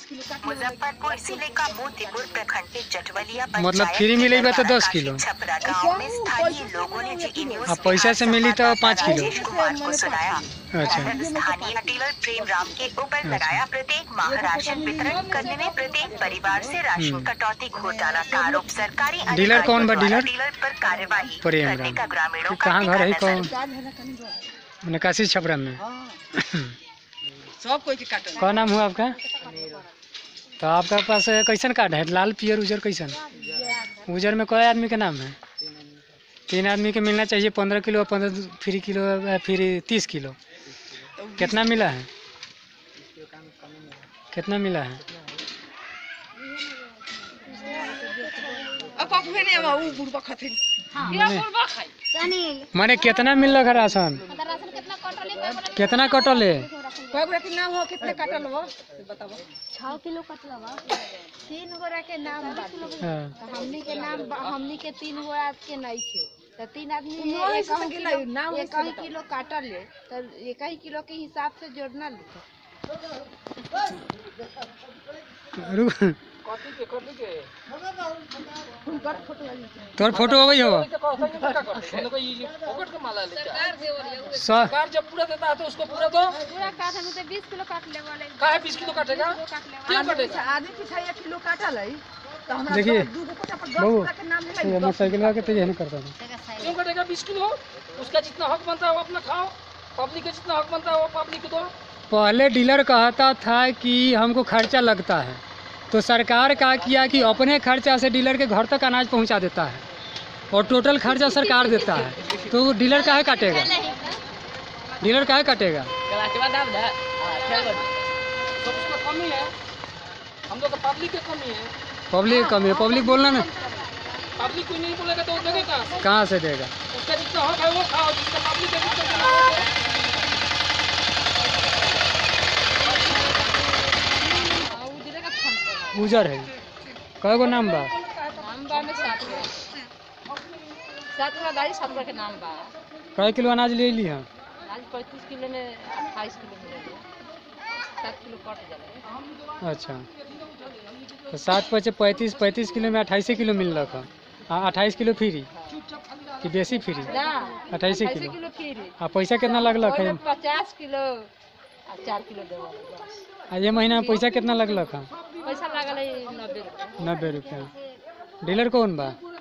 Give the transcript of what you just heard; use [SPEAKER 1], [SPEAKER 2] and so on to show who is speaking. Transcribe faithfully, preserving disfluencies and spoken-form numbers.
[SPEAKER 1] मुजफ्फरपुर जिले का मोतीपुर प्रखंड के जटवलिया
[SPEAKER 2] मतलब फ्री मिलेगा तो दस किलो,
[SPEAKER 1] छपरा गांव में स्थानीय लोगों ने जी न्यूज
[SPEAKER 2] अब पैसा से मिली तो पाँच किलो।
[SPEAKER 1] राजेश कुमार को सुनाया।
[SPEAKER 2] अच्छा।
[SPEAKER 1] स्थानीय डीलर प्रेम राम के ऊपर लगाया प्रत्येक माह राशन वितरण करने में प्रत्येक परिवार से राशन कटौती घोटाला का आरोप। सरकारी
[SPEAKER 2] डीलर कौन बा? डीलर
[SPEAKER 1] डीलर पर कार्यवाही
[SPEAKER 2] प्रेम
[SPEAKER 1] करने का ग्रामीणों का
[SPEAKER 2] कहाँ घर है? कौन
[SPEAKER 1] नजर।
[SPEAKER 2] निकासी छपरा में।
[SPEAKER 3] सब कोई के काटल।
[SPEAKER 2] कौन नाम हुआ आपका? तो आपका पास कैसन कार्ड है? लाल पियर उजर कैसन? उजर में कई आदमी के नाम है? तीन आदमी के मिलना चाहिए पंद्रह किलो, पंद्रह फ्री किलो, फ्री तीस किलो। कितना मिला है? कितना मिला है? माने कितना मिल रहा राशन? कितना कटल है?
[SPEAKER 3] कितने कटल हो बताओ।
[SPEAKER 4] छह किलो कटल बा, तीन गोरा के नाम बाटे, हमनी के नाम हमनी के तीन गोरा के नहीं थे, तो तीन आदमी एक ही किलो काटल ले, तो एक ही किलो के हिसाब से जोड़ना लिखे।
[SPEAKER 2] तोर फोटो हो गई हो?
[SPEAKER 3] सरकार जब पूरा देता है तो उसको पूरा दो।
[SPEAKER 4] पूरा काट हम तो बीस किलो काट ले वाले।
[SPEAKER 3] काहे बीस किलो काटेगा? क्यों काटेगा?
[SPEAKER 4] आदमी पीछे एक किलो काटल है, तो हमरा
[SPEAKER 2] देखिए
[SPEAKER 4] बहू
[SPEAKER 2] ये मोटरसाइकिल के तो यही करता था।
[SPEAKER 3] क्यों कटेगा बीस किलो? उसका जितना हक बनता है वो अपना खाओ, पब्लिक का जितना हक बनता है वो पब्लिक को दो।
[SPEAKER 2] पहले डीलर कहता था कि हमको खर्चा लगता है, तो सरकार क्या किया कि अपने खर्चा से डीलर के घर तक अनाज पहुंचा देता है और टोटल खर्चा सरकार देता है, तो डीलर काहे काटेगा? डीलर काहे काटेगा?
[SPEAKER 3] सब उसका कमी है, हम लोग का पब्लिक की कमी है।
[SPEAKER 2] पब्लिक कमी है, पब्लिक बोलना ना।
[SPEAKER 3] पब्लिक कोई नहीं बोलेगा तो वो देगा कहाँ से?
[SPEAKER 2] कहाँ से देगा?
[SPEAKER 3] उसका जितना हक है वो खाओ, जिसका पब्लिक है जितना
[SPEAKER 2] उजर है। कई गो नाम बा?
[SPEAKER 4] नाम बा में सात गो, सात गो गाड़ी सात गो के नाम बा।
[SPEAKER 2] कई किलो अनाज ले ली? हाँ
[SPEAKER 4] आज पैंतीस किलो में अट्ठाईस किलो मिलेगा, सात किलो कट जाए।
[SPEAKER 2] अच्छा, तो सात पचे पैंतीस, पैंतीस किलो में अट्ठाईस किलो मिल रहा है। हाँ अट्ठाईस किलो फ्री कि बेसी फ्री? अट्ठाईस किलो
[SPEAKER 4] फ्री।
[SPEAKER 2] आ पैसा कितना लगलक है?
[SPEAKER 4] पचास किलो चार किलो देवा।
[SPEAKER 2] आ ये महीना में पैसा कितना लगलक है?
[SPEAKER 4] पैसा लागल है नब्बे रुपया।
[SPEAKER 2] नब्बे रुपया। डीलर कौन बा?